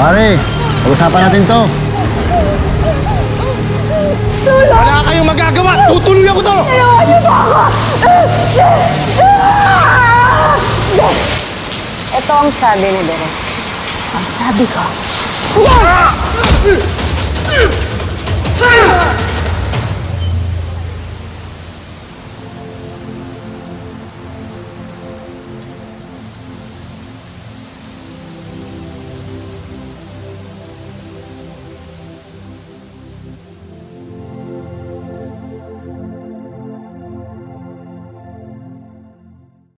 Pare, pag-usapan natin to. Lola! Wala kayong magagawa! Tutuluyan ko to! Ginawa niyo ba ako? Ito ang sabi ni Direk. Ang sabi ko, hindi!